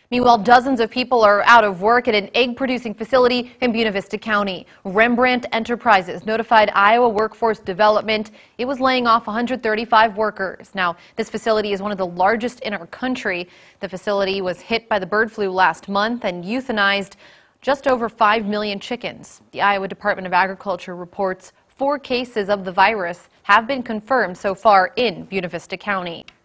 Meanwhile, dozens of people are out of work at an egg-producing facility in Buena Vista County. Rembrandt Enterprises notified Iowa Workforce Development it was laying off 135 workers. Now, this facility is one of the largest in our country. The facility was hit by the bird flu last month and euthanized just over 5 million chickens. The Iowa Department of Agriculture reports 4 cases of the virus have been confirmed so far in Buena Vista County.